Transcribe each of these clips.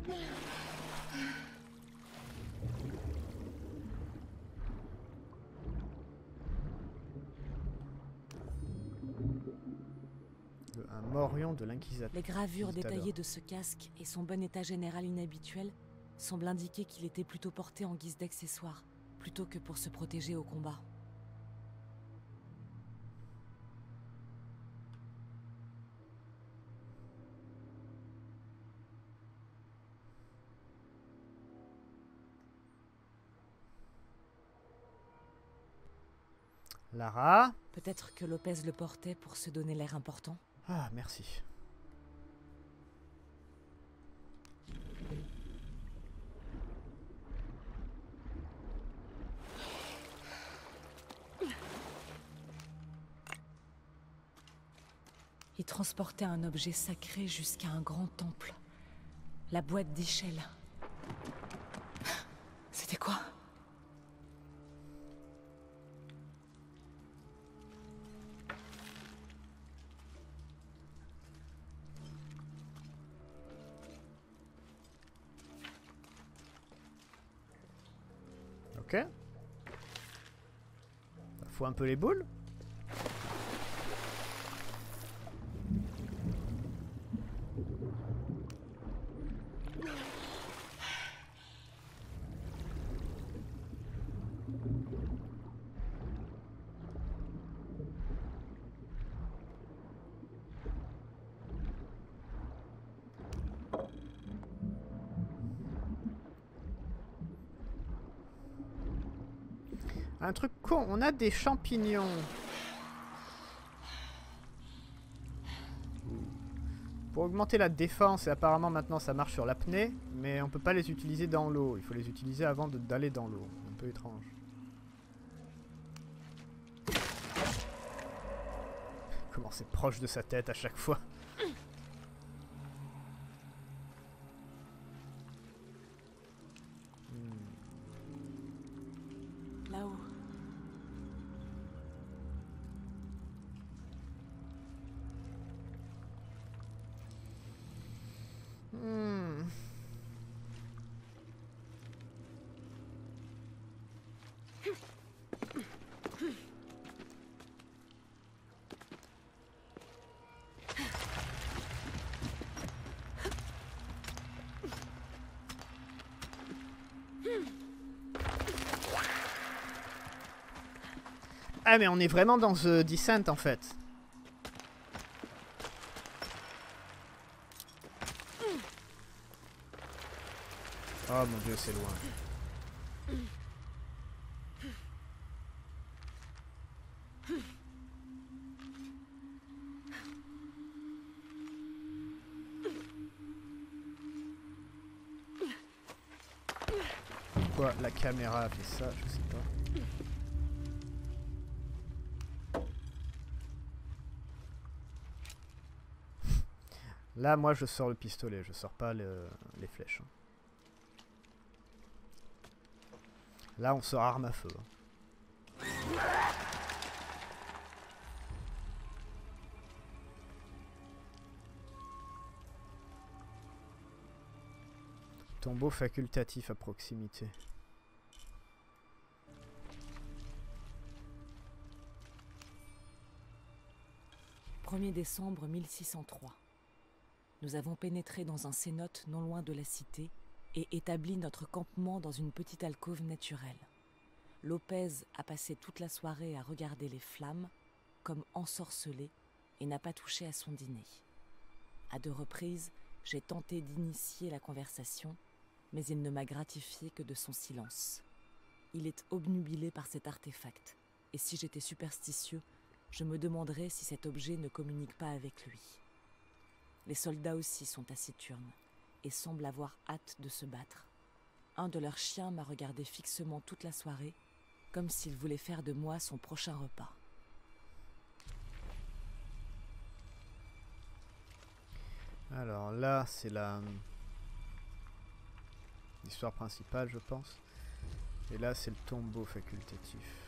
Un morion de l'inquisiteur. Les gravures détaillées de ce casque et son bon état général inhabituel semblent indiquer qu'il était plutôt porté en guise d'accessoire, plutôt que pour se protéger au combat. Lara? Peut-être que Lopez le portait pour se donner l'air important. Ah, merci. Il transportait un objet sacré jusqu'à un grand temple. La boîte d'Ischel. C'était quoi? Ok. Faut un peu les boules. Un truc con, on a des champignons. Pour augmenter la défense, et apparemment maintenant ça marche sur l'apnée, mais on peut pas les utiliser dans l'eau. Il faut les utiliser avant d'aller dans l'eau. Un peu étrange. Comment c'est proche de sa tête à chaque fois. Là-haut. Ah mais on est vraiment dans The Descent en fait. Oh mon dieu, c'est loin. Pourquoi la caméra a fait ça, je sais pas. Là, moi, je sors le pistolet, je sors pas les flèches. Là, on sort arme à feu. Tombeau facultatif à proximité. « 1er décembre 1603. Nous avons pénétré dans un cénote non loin de la cité et établi notre campement dans une petite alcôve naturelle. Lopez a passé toute la soirée à regarder les flammes, comme ensorcelé, et n'a pas touché à son dîner. À 2 reprises, j'ai tenté d'initier la conversation, mais il ne m'a gratifié que de son silence. Il est obnubilé par cet artefact, et si j'étais superstitieux, je me demanderais si cet objet ne communique pas avec lui. Les soldats aussi sont taciturnes et semblent avoir hâte de se battre. Un de leurs chiens m'a regardé fixement toute la soirée, comme s'il voulait faire de moi son prochain repas. Alors là, c'est l'histoire principale, je pense. Et là, c'est le tombeau facultatif.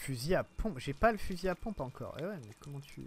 Fusil à pompe. J'ai pas le fusil à pompe encore. Eh ouais, mais comment tu...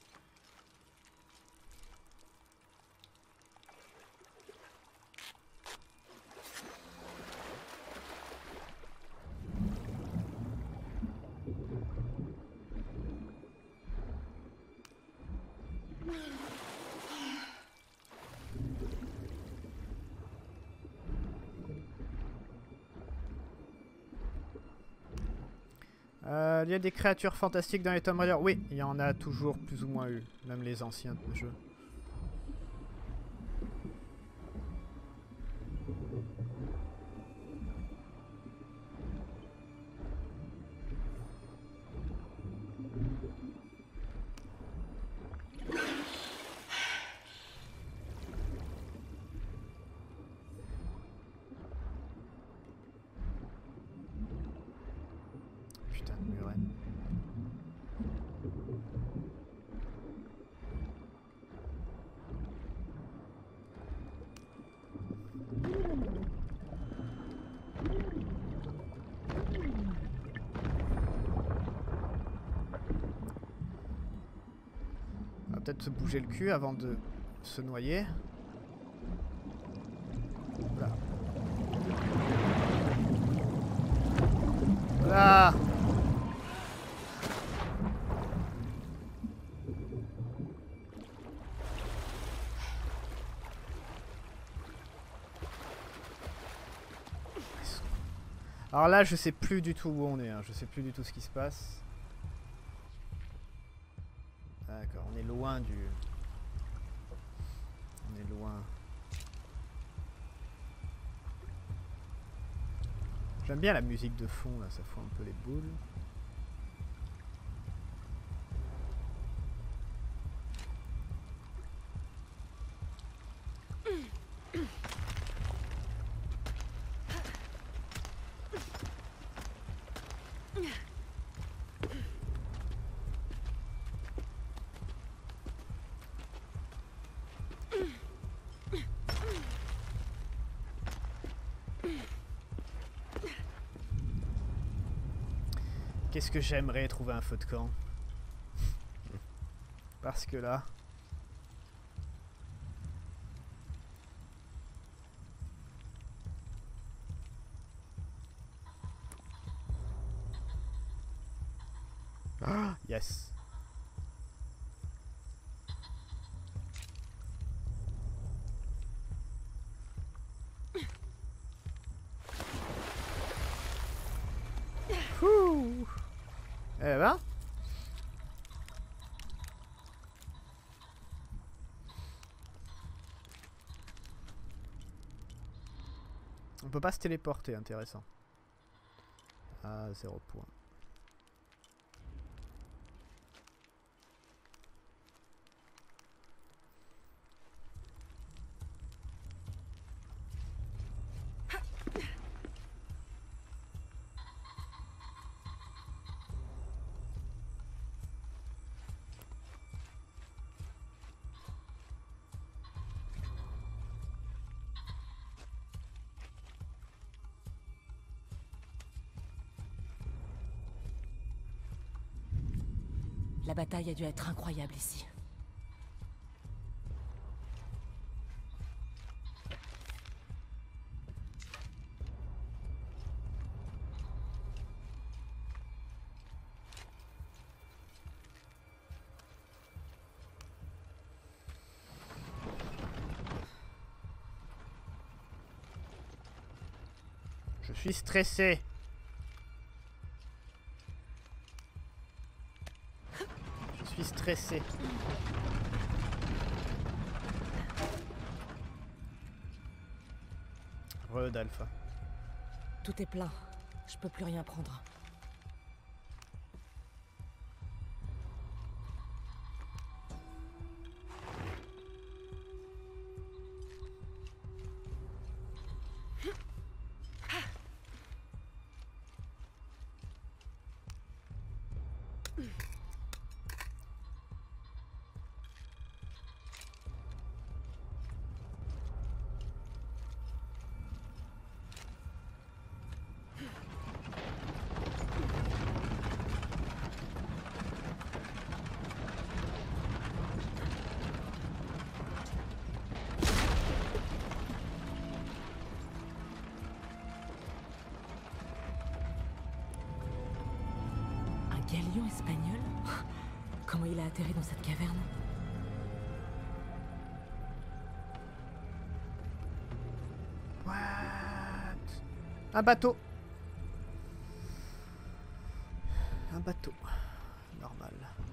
Il y a des créatures fantastiques dans les Tomb Raider. Oui, il y en a toujours plus ou moins eu. Même les anciens jeux. Putain de murène. On va peut-être se bouger le cul avant de se noyer. Voilà. Voilà. Alors là, je sais plus du tout où on est. Hein. Je sais plus du tout ce qui se passe. D'accord, on est loin du... On est loin. J'aime bien la musique de fond, là, ça fout un peu les boules. Qu'est-ce que j'aimerais trouver un feu de camp. Parce que là... Ah, yes. Ouh. Eh ben. On peut pas se téléporter, intéressant. Ah, 0 point. La bataille a dû être incroyable ici. Je suis stressé. Je suis stressé. Re d'alpha. Tout est plein. Je peux plus rien prendre. il a atterri dans cette caverne? What? Un bateau. Un bateau. Normal.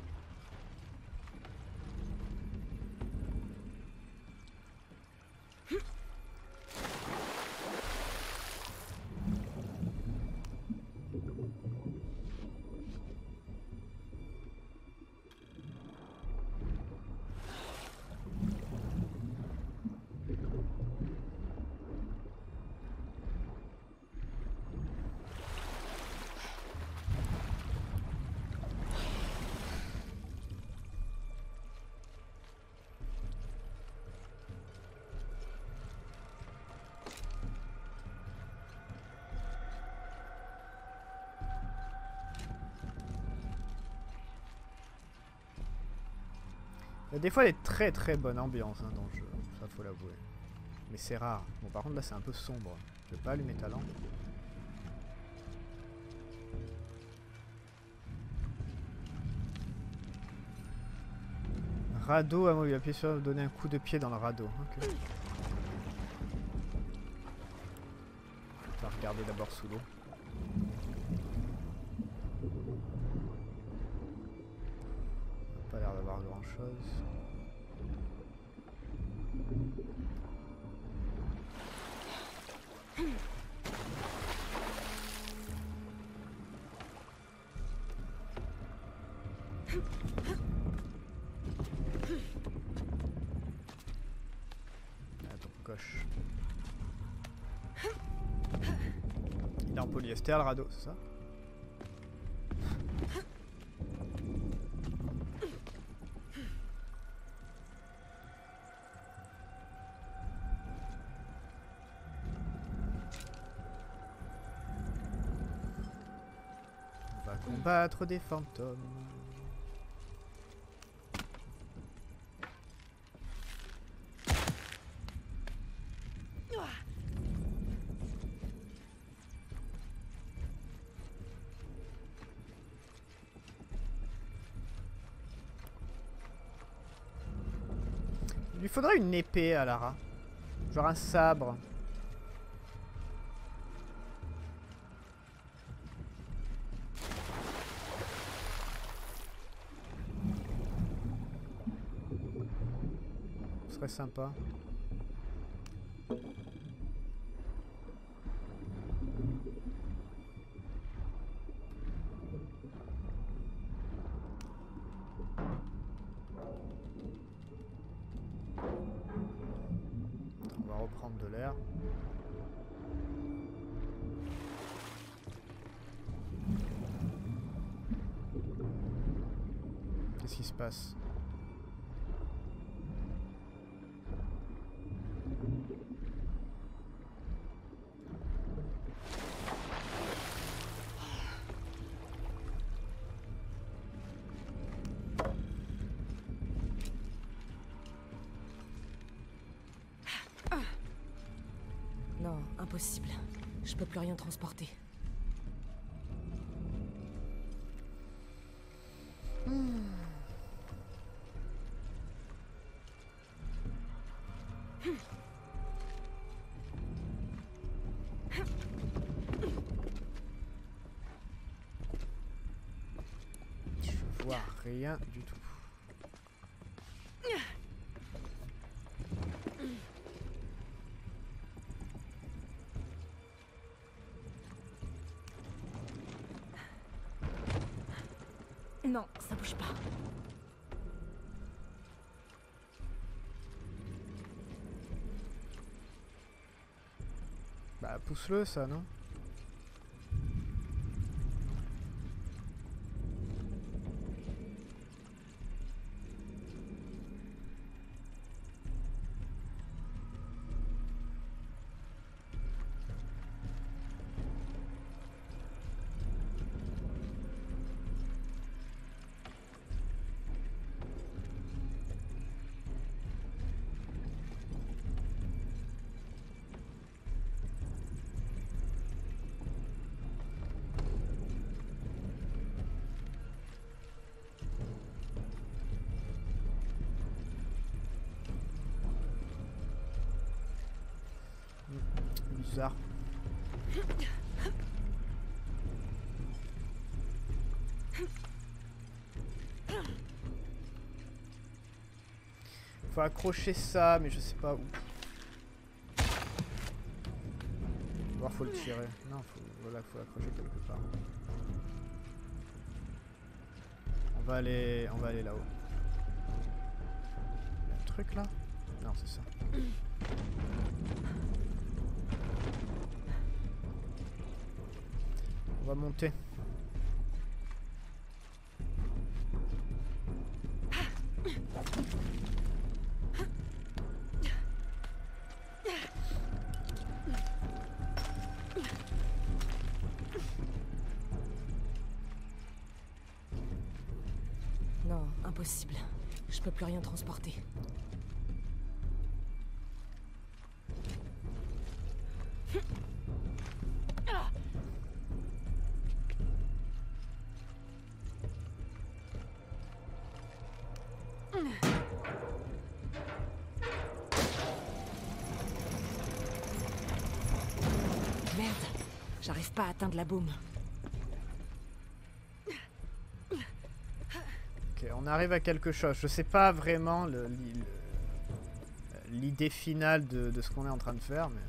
Il y a des fois des très bonnes ambiances hein, dans le jeu, ça faut l'avouer. Mais c'est rare. Bon par contre là c'est un peu sombre. Je vais pas allumer ta lampe. Radeau, moi il a appuyé sur donner un coup de pied dans le radeau. Okay. On va regarder d'abord sous l'eau. Pas l'air d'avoir grand chose. Coche. Il est en polyester le radeau, c'est ça? On va combattre des fantômes. Il lui faudrait une épée à Lara. Genre un sabre. Ce serait sympa. On va reprendre de l'air. Qu'est-ce qui se passe? Non, impossible. Je peux plus rien transporter. Je vois rien du tout. Non, ça bouge pas. Bah pousse-le ça, non? bizarre. Faut accrocher ça, mais je sais pas où. Voir, faut le tirer. Non, voilà, faut l'accrocher quelque part. On va aller là-haut. Il y a un truc là? Non, c'est ça. On va monter. Non, impossible. Je peux plus rien transporter. Merde, j'arrive pas à atteindre la baume. Ok, on arrive à quelque chose. Je sais pas vraiment l'idée finale de ce qu'on est en train de faire, mais...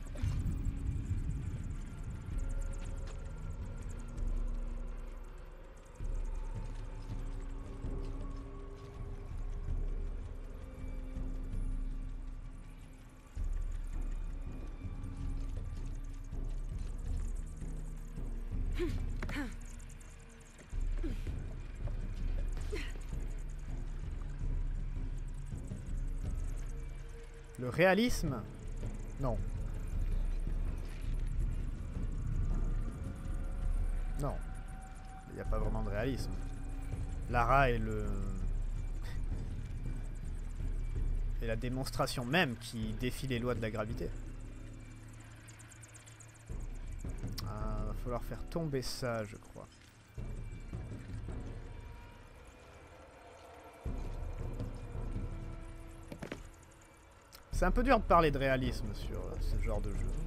Le réalisme? Non. Non. Il n'y a pas vraiment de réalisme. Lara est est la démonstration même qui défie les lois de la gravité. Va falloir faire tomber ça, je crois. C'est un peu dur de parler de réalisme sur ce genre de jeu.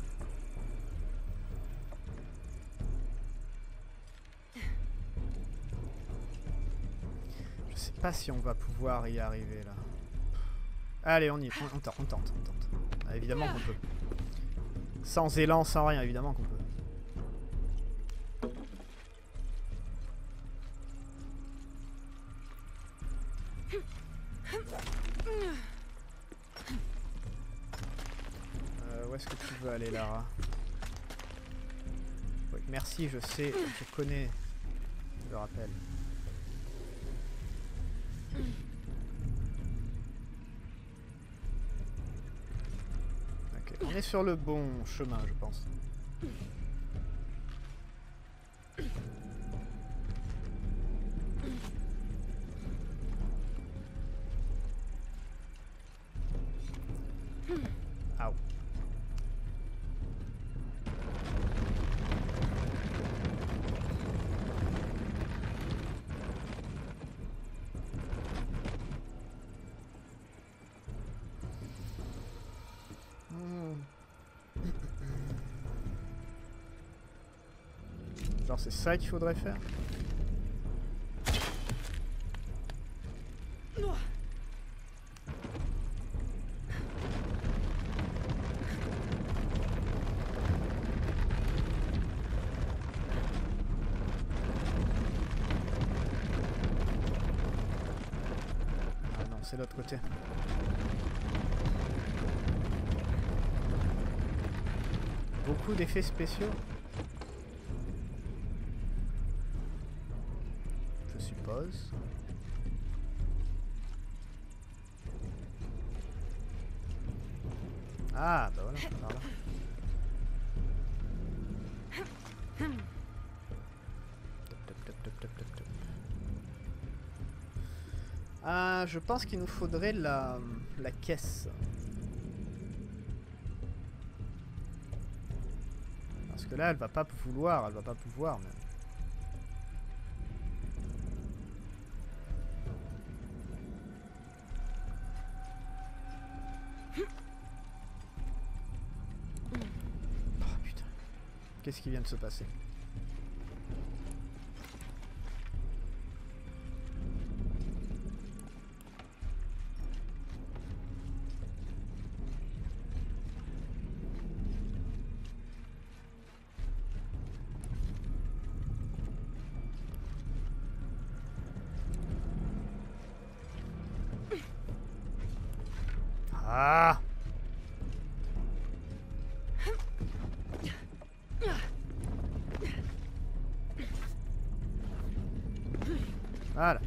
Je sais pas si on va pouvoir y arriver là. Allez, on y est. On tente. Ah, évidemment qu'on peut. Sans élan, sans rien, évidemment qu'on peut. Où est-ce que tu veux aller, Lara? Oui, merci, je sais, je connais. Je le rappelle. Ok, on est sur le bon chemin, je pense. Aouh. Genre c'est ça qu'il faudrait faire? Ah non, c'est l'autre côté. Beaucoup d'effets spéciaux. Je suppose. Ah, bah voilà, par là. Top. Ah, je pense qu'il nous faudrait la caisse. Parce que là, elle va pas pouvoir même. Qu'est-ce qui vient de se passer? Ah! Voilà.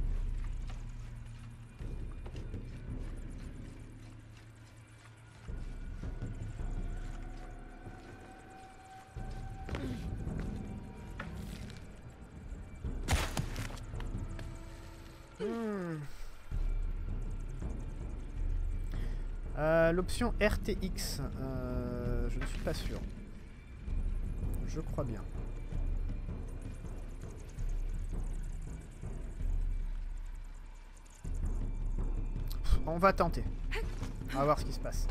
L'option RTX, je ne suis pas sûr. Je crois bien. On va tenter. On va voir ce qui se passe.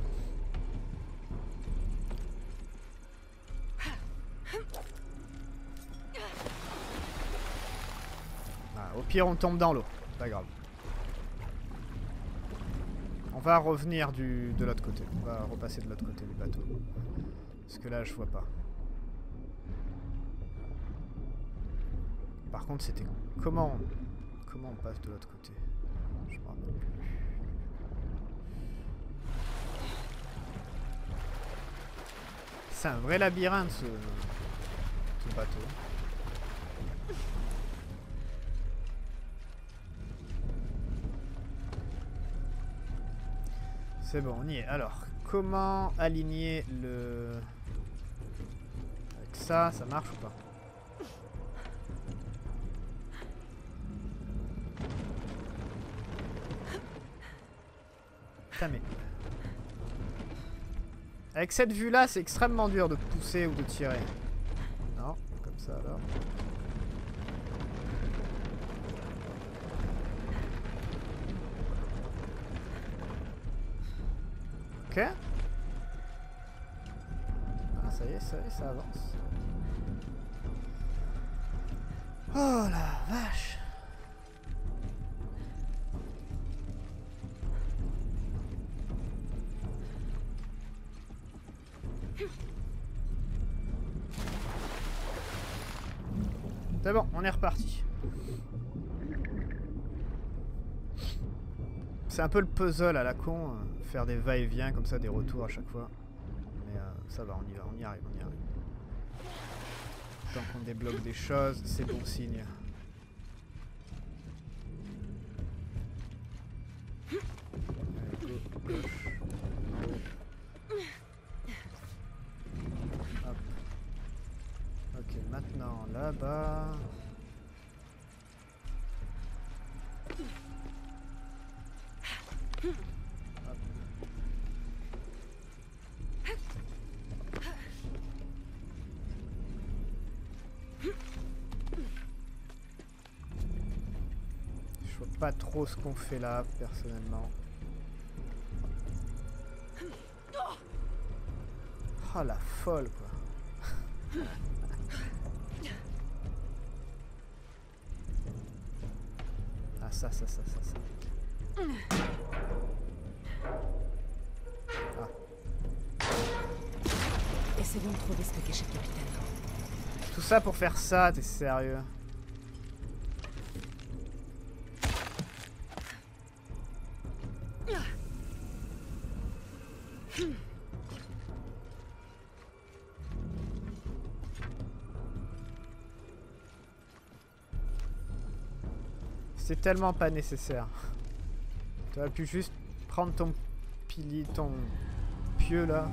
Ah, au pire, on tombe dans l'eau. Pas grave. On va revenir de l'autre côté. On va repasser de l'autre côté du bateau. Parce que là, je vois pas. Par contre, c'était... Comment on passe de l'autre côté? Je me rappelle plus. C'est un vrai labyrinthe, ce bateau. C'est bon, on y est. Alors, comment aligner le... Avec ça, ça marche ou pas? Putain, mais... Avec cette vue-là, c'est extrêmement dur de pousser ou de tirer. Non, comme ça alors. Ok. Ah, ça y est, ça avance. Oh la vache. C'est bon, on est reparti. C'est un peu le puzzle à la con, faire des va-et-vient comme ça, des retours à chaque fois. Mais ça va, on y va, on y arrive. Tant qu'on débloque des choses, c'est bon signe. Allez, go, gauche. Hop. Ok, maintenant là-bas. Je vois pas trop ce qu'on fait là, personnellement. Oh la folle quoi. Ah ça. Ah. Essayons de trouver ce que cachait le capitaine. Tout ça pour faire ça, t'es sérieux? C'est tellement pas nécessaire. Tu aurais pu juste prendre ton pilier, ton pieu là.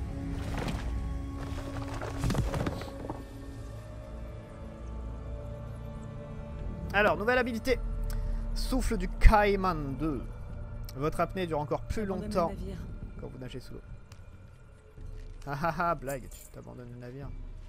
Alors, nouvelle habilité. Souffle du Caïman 2. Votre apnée dure encore plus longtemps quand vous nagez sous l'eau. Ah ah ah, blague, tu t'abandonnes le navire.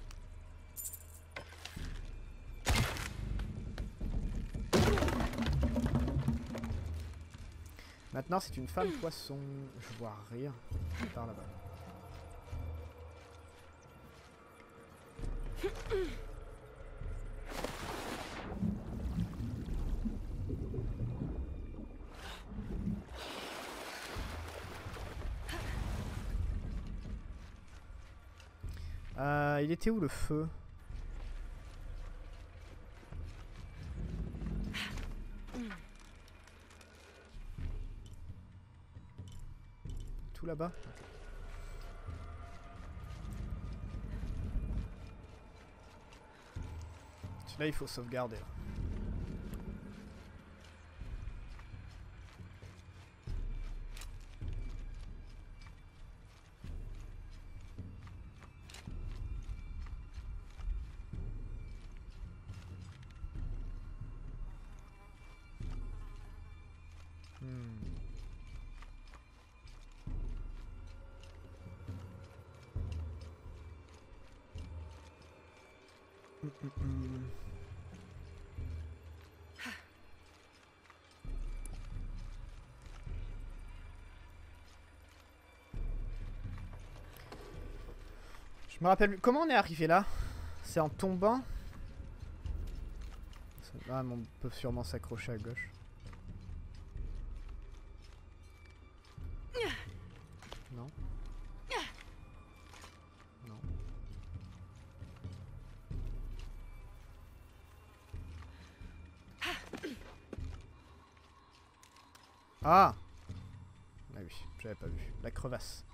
Maintenant, c'est une femme poisson. Je vois rien par là-bas. Il était où le feu? Tout là-bas? Celui-là il faut sauvegarder. Je me rappelle plus. Comment on est arrivé là? C'est en tombant? Ah, on peut sûrement s'accrocher à gauche. Non. Non. Ah! Ah oui, j'avais pas vu. La crevasse.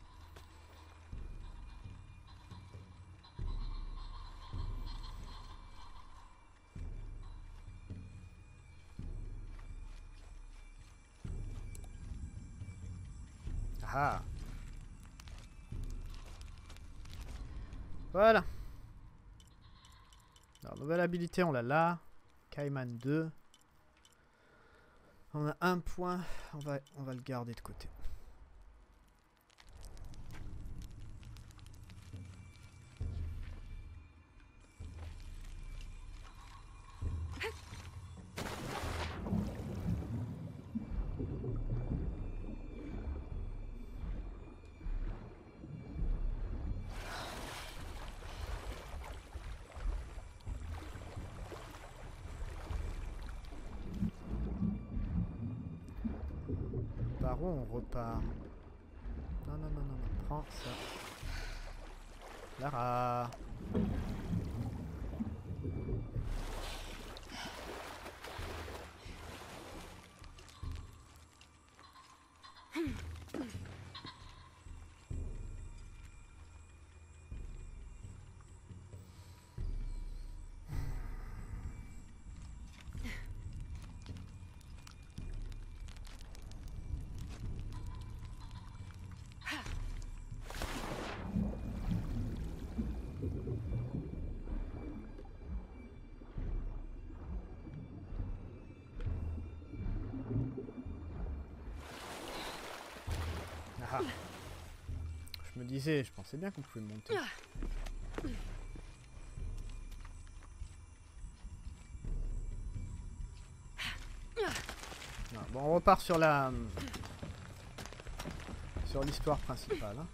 Ah! Voilà. Alors, nouvelle habilité, on l'a là. Cayman 2. On a un point. On va le garder de côté. Par où on repart? Non, non, non, non, non. Prends ça. Lara. Ah. Je me disais, je pensais bien qu'on pouvait monter. Non, bon, on repart sur la... sur l'histoire principale. Hein.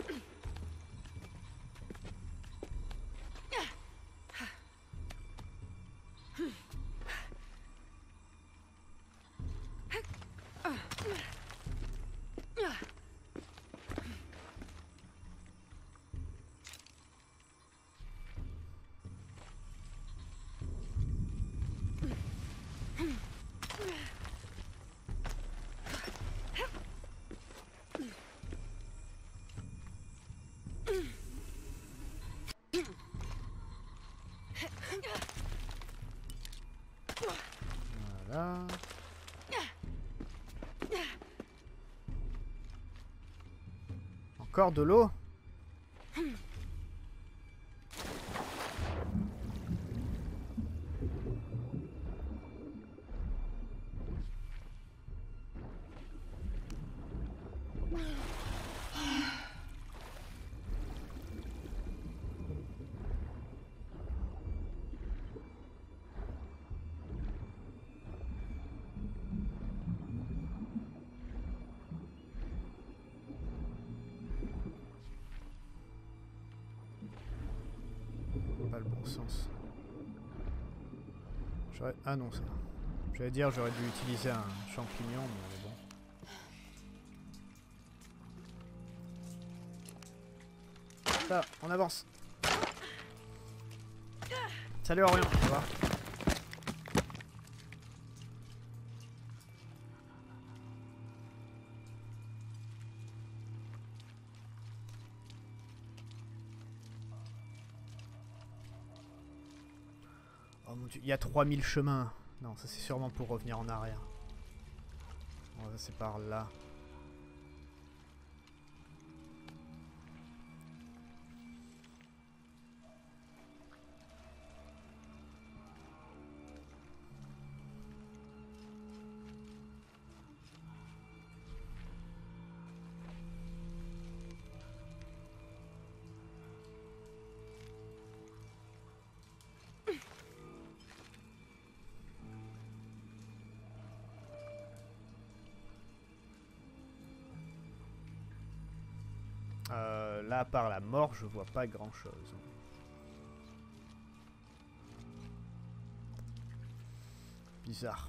Voilà. Encore de l'eau? pas le bon sens. Ah non, ça. J'allais dire j'aurais dû utiliser un champignon, mais bon. Ça, on avance. Salut Orion, ça va? Oh mon dieu, il y a 3000 chemins. Non, ça c'est sûrement pour revenir en arrière. Bon, ça c'est par là. Là, à part la mort, je vois pas grand chose. Bizarre.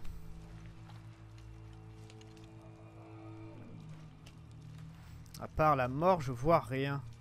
À part la mort, je vois rien.